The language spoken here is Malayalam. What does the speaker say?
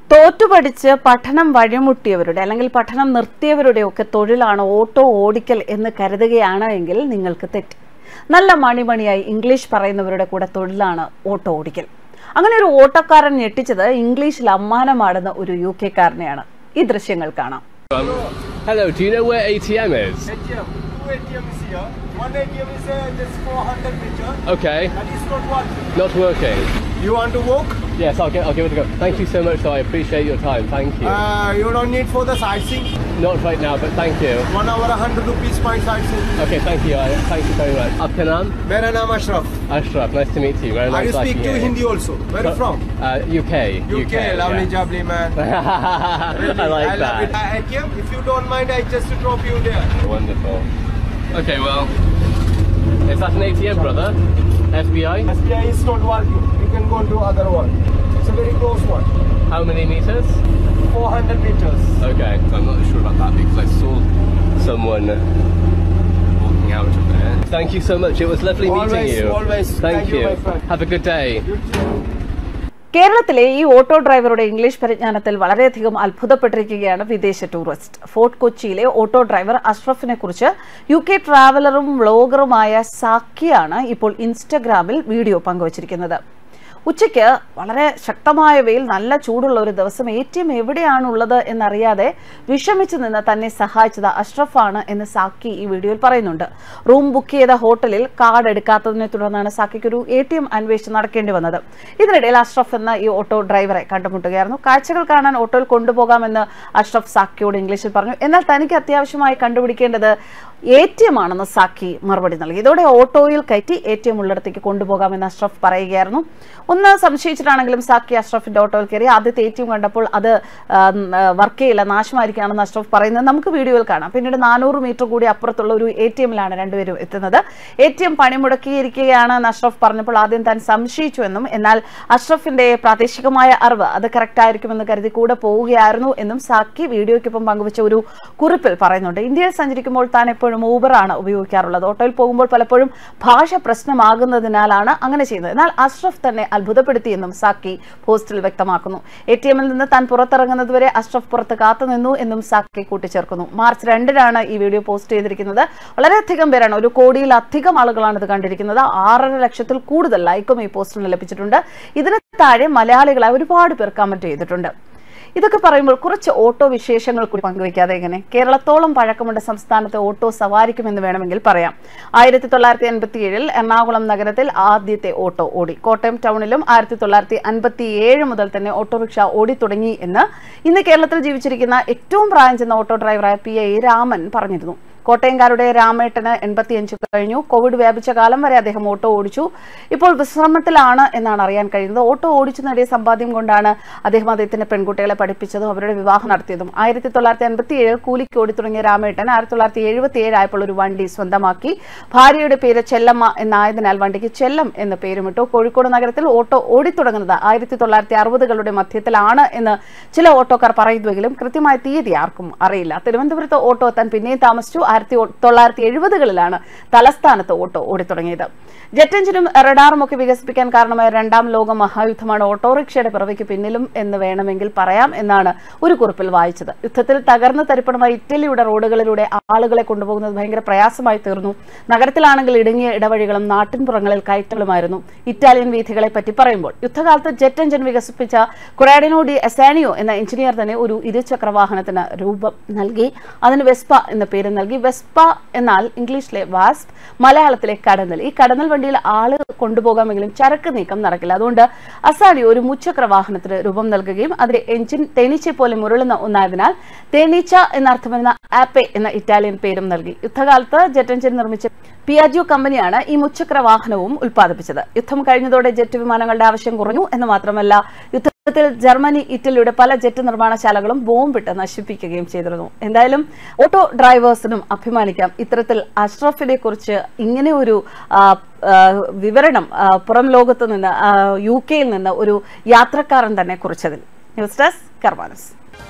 തോറ്റുപഠിച്ച് പഠനം വഴിമുട്ടിയവരുടെ അല്ലെങ്കിൽ പഠനം നിർത്തിയവരുടെ ഒക്കെ തൊഴിലാണ് ഓട്ടോ ഓടിക്കൽ എന്ന് കരുതുകയാണ് എങ്കിൽ നിങ്ങൾക്ക് തെറ്റ്. നല്ല മണിമണിയായി ഇംഗ്ലീഷ് പറയുന്നവരുടെ കൂടെ തൊഴിലാണ് ഓട്ടോ ഓടിക്കൽ. അങ്ങനെ ഒരു ഓട്ടോക്കാരൻ ഞെട്ടിച്ചത് ഇംഗ്ലീഷിൽ അമ്മാനമാടുന്ന ഒരു യുകെക്കാരനെയാണ്. ഈ ദൃശ്യങ്ങൾ കാണാം. Hello, do you know where ATM is? ATM. Two ATM is here. One ATM is just 400 meters. Okay. And it's not working. Not working. You want to walk? Yes, I'll give it a go. Thank you so much, though. I appreciate your time. Thank you. You don't need for the sightseeing? Not right now, but thank you. 1 hour, 100 rupees per sightseeing. Okay, thank you. Thank you very much. Aapka naam? Mera naam Ashraf. Ashraf, nice to meet you. Very nice. You speak to Hindi also. Where are you from? UK. UK. Lovely, yeah. jubbly man. I like that. Love it. ATM, if you don't mind, I just drop you there. Wonderful. Okay, well, is that an ATM, brother? SBI? SBI is not working. You can go to other one. It's a very close one. How many meters? 400 meters. Okay, I'm not sure about that because I saw someone walking out of there. Thank you so much. It was lovely meeting you. Always. Thank you. My friend. Have a good day. കേരളത്തിലെ ഈ ഓട്ടോ ഡ്രൈവറുടെ ഇംഗ്ലീഷ് പരിജ്ഞാനത്തിൽ വളരെയധികം അത്ഭുതപ്പെട്ടിരിക്കുകയാണ് വിദേശ ടൂറിസ്റ്റ്. ഫോർട്ട് കൊച്ചിയിലെ ഓട്ടോ ഡ്രൈവർ അഷ്റഫിനെ കുറിച്ച് UK ട്രാവലറും വ്ളോഗറുമായ സാക്കിയാണ് ഇപ്പോൾ ഇൻസ്റ്റഗ്രാമിൽ വീഡിയോ പങ്കുവച്ചിരിക്കുന്നത്. ഉച്ചയ്ക്ക് വളരെ ശക്തമായ വെയിൽ, നല്ല ചൂടുള്ള ഒരു ദിവസം ATM എവിടെയാണുള്ളത് എന്നറിയാതെ വിഷമിച്ചു നിന്ന് തന്നെ സഹായിച്ചത് അഷ്റഫാണ് എന്ന് സാക്കി ഈ വീഡിയോയിൽ പറയുന്നുണ്ട്. റൂം ബുക്ക് ചെയ്ത ഹോട്ടലിൽ കാർഡ് എടുക്കാത്തതിനെ തുടർന്നാണ് സാക്കിക്ക് ഒരു ATM അന്വേഷിച്ച് നടക്കേണ്ടി വന്നത്. ഇതിനിടയിൽ അഷ്റഫ് എന്ന ഈ ഓട്ടോ ഡ്രൈവറെ കണ്ടുമുട്ടുകയായിരുന്നു. കാഴ്ചകൾ കാണാൻ ഓട്ടോയിൽ കൊണ്ടുപോകാമെന്ന് അഷ്റഫ് സാക്കിയോട് ഇംഗ്ലീഷിൽ പറഞ്ഞു. എന്നാൽ തനിക്ക് അത്യാവശ്യമായി കണ്ടുപിടിക്കേണ്ടത് ATM ആണെന്ന് സാക്കി മറുപടി നൽകി. ഇതോടെ ഓട്ടോയിൽ കയറ്റി ATM ഉള്ളിടത്തേക്ക് കൊണ്ടുപോകാമെന്ന് അഷ്റഫ് പറയുകയായിരുന്നു. ഒന്ന് സംശയിച്ചിട്ടാണെങ്കിലും സാക്കി അഷ്റഫിന്റെ ഓട്ടോയിൽ കയറി. ആദ്യത്തെ ATM കണ്ടപ്പോൾ അത് വർക്ക് ചെയ്യില്ല, നാശമായിരിക്കുകയാണെന്ന് അഷ്റഫ് പറയുന്നത് നമുക്ക് വീഡിയോയിൽ കാണാം. പിന്നീട് 400 മീറ്റർ കൂടി അപ്പുറത്തുള്ള ഒരു ATMലാണ് രണ്ടുപേരും എത്തുന്നത്. ATM പണിമുടക്കിയിരിക്കുകയാണെന്ന് അഷ്റഫ് പറഞ്ഞപ്പോൾ ആദ്യം താൻ സംശയിച്ചു എന്നും എന്നാൽ അഷ്റഫിന്റെ പ്രാദേശികമായ അറിവ് അത് കറക്റ്റ് ആയിരിക്കുമെന്ന് കരുതി കൂടെ പോവുകയായിരുന്നു എന്നും സാക്കി വീഡിയോയ്ക്കൊപ്പം പങ്കുവച്ച ഒരു കുറിപ്പിൽ പറയുന്നുണ്ട്. ഇന്ത്യയിൽ സഞ്ചരിക്കുമ്പോൾ താൻ എപ്പോഴും ഊബറാണ് ഉപയോഗിക്കാറുള്ളത്. ഓട്ടോയിൽ പോകുമ്പോൾ പലപ്പോഴും ഭാഷ പ്രശ്നമാകുന്നതിനാലാണ് അങ്ങനെ ചെയ്യുന്നത്. എന്നാൽ അഷ്റഫ് തന്നെ അത്ഭുതപ്പെടുത്തിയെന്നും സാക്കി പോസ്റ്റിൽ വ്യക്തമാക്കുന്നു. ATMൽ നിന്ന് താൻ പുറത്തിറങ്ങുന്നതുവരെ അഷ്റഫ് പുറത്ത് കാത്തുനിന്നു എന്നും സാക്കി കൂട്ടിച്ചേർക്കുന്നു. മാർച്ച് 2-നാണ് ഈ വീഡിയോ പോസ്റ്റ് ചെയ്തിരിക്കുന്നത്. വളരെയധികം പേരാണ്, 1 കോടിയിലധികം ആളുകളാണ് ഇത് കണ്ടിരിക്കുന്നത്. 6.5 ലക്ഷത്തിൽ കൂടുതൽ ലൈക്കും ഈ പോസ്റ്റിന് ലഭിച്ചിട്ടുണ്ട്. ഇതിന് താഴെ മലയാളികളായി ഒരുപാട് പേർ കമന്റ് ചെയ്തിട്ടുണ്ട്. ഇതൊക്കെ പറയുമ്പോൾ കുറച്ച് ഓട്ടോ വിശേഷങ്ങൾ കൂടി പങ്കുവയ്ക്കാതെ എങ്ങനെ? കേരളത്തോളം പഴക്കമുണ്ട് സംസ്ഥാനത്തെ ഓട്ടോ സവാരിക്കുമെന്ന് വേണമെങ്കിൽ പറയാം. 1987 എറണാകുളം നഗരത്തിൽ ആദ്യത്തെ ഓട്ടോ ഓടി. കോട്ടയം ടൗണിലും 1957 മുതൽ തന്നെ ഓട്ടോറിക്ഷ ഓടി തുടങ്ങി എന്ന് ഇന്ന് കേരളത്തിൽ ജീവിച്ചിരിക്കുന്ന ഏറ്റവും പ്രായം ചെന്ന ഓട്ടോ ഡ്രൈവറായ PI രാമൻ പറഞ്ഞിരുന്നു. കോട്ടയംകാരുടെ രാമേട്ടന് 85 കഴിഞ്ഞു. കോവിഡ് വ്യാപിച്ച കാലം വരെ അദ്ദേഹം ഓട്ടോ ഓടിച്ചു. ഇപ്പോൾ വിശ്രമത്തിലാണ് എന്നാണ് അറിയാൻ കഴിയുന്നത്. ഓട്ടോ ഓടിച്ചു നേടിയ സമ്പാദ്യം കൊണ്ടാണ് അദ്ദേഹത്തിന്റെ പെൺകുട്ടികളെ പഠിപ്പിച്ചതും അവരുടെ വിവാഹം നടത്തിയതും. 1957 കൂലിക്ക് ഓടി തുടങ്ങിയ രാമേട്ടൻ 1977 ആയപ്പോൾ ഒരു വണ്ടി സ്വന്തമാക്കി. ഭാര്യയുടെ പേര് ചെല്ലമ്മ എന്നായതിനാൽ വണ്ടിക്ക് ചെല്ലം എന്ന് പേരുമിട്ടു. കോഴിക്കോട് നഗരത്തിൽ ഓട്ടോ ഓടിത്തുടങ്ങുന്നത് 1960കളുടെ മധ്യത്തിലാണ് എന്ന് ചില ഓട്ടോക്കാർ പറയുന്നുവെങ്കിലും കൃത്യമായ തീയതി ആർക്കും അറിയില്ല. തിരുവനന്തപുരത്ത് ഓട്ടോ എത്താൻ പിന്നെയും താമസിച്ചു. 1970കളിലാണ് തലസ്ഥാനത്ത് ഓട്ടോ ഓടിത്തുടങ്ങിയത്. ജെറ്റ് എഞ്ചിനും റഡാറും ഒക്കെ വികസിപ്പിക്കാൻ കാരണമായ 2ാം ലോക മഹായുദ്ധമാണ് ഓട്ടോറിക്ഷയുടെ പിറവിക്ക് പിന്നിലും എന്ന് വേണമെങ്കിൽ പറയാം എന്നാണ് ഒരു കുറിപ്പിൽ വായിച്ചത്. യുദ്ധത്തിൽ തകർന്ന തരിപ്പണമായി ഇറ്റലിയുടെ റോഡുകളിലൂടെ ആളുകളെ കൊണ്ടുപോകുന്നത് ഭയങ്കര പ്രയാസമായി തീർന്നു. നഗരത്തിലാണെങ്കിൽ ഇടുങ്ങിയ ഇടവഴികളും നാട്ടിൻപുറങ്ങളിൽ കയറ്റലുമായിരുന്നു. ഇറ്റാലിയൻ വീഥികളെ പറ്റി പറയുമ്പോൾ യുദ്ധകാലത്ത് ജെറ്റ് എഞ്ചിൻ വികസിപ്പിച്ച കൊറാഡിനോ ഡി എസാനിയോ എന്ന എഞ്ചിനീയർ തന്നെ ഒരു ഇരുചക്ര വാഹനത്തിന് രൂപം നൽകി. അതിന് വെസ്പ എന്ന പേര് നൽകി. വെസ്പ എന്നാൽ ഇംഗ്ലീഷിലെ വാസ്പ്, മലയാളത്തിലെ കടന്നൽ. ഈ കടന്നൽ വണ്ടിയിൽ ആള് കൊണ്ടുപോകാമെങ്കിലും ചരക്ക് നീക്കം നടക്കില്ല. അതുകൊണ്ട് അസാനി ഒരു മുച്ചക്ര വാഹനത്തിന് രൂപം നൽകുകയും അതിന്റെ എഞ്ചിൻ തേനീച്ചയെ പോലെ മുരളുന്ന ഒന്നായതിനാൽ തേനീച്ച എന്നർത്ഥം വരുന്ന ആപ്പെ എന്ന ഇറ്റാലിയൻ പേരും നൽകി. യുദ്ധകാലത്ത് ജെറ്റ് എഞ്ചിൻ നിർമ്മിച്ച പിയാജിയോ കമ്പനിയാണ് ഈ മുച്ചക്ര വാഹനവും ഉൽപ്പാദിപ്പിച്ചത്. യുദ്ധം കഴിഞ്ഞതോടെ ജെറ്റ് വിമാനങ്ങളുടെ ആവശ്യം കുറഞ്ഞു എന്ന് മാത്രമല്ല യുദ്ധത്തിൽ ജർമ്മനി, ഇറ്റലിയുടെ പല ജെറ്റ് നിർമ്മാണശാലകളും ബോംബിട്ട് നശിപ്പിക്കുകയും ചെയ്തിരുന്നു. എന്തായാലും ഓട്ടോ ഡ്രൈവേഴ്സിനും അഭിമാനിക്കാം. ഇത്തരത്തിൽ അഷ്റഫിനെ കുറിച്ച് ഇങ്ങനെ ഒരു വിവരണം പുറം ലോകത്ത് നിന്ന് UK യിൽ നിന്ന് ഒരു യാത്രക്കാരൻ തന്നെ കുറിച്ചതിൽ. News desk കർമാനസ്.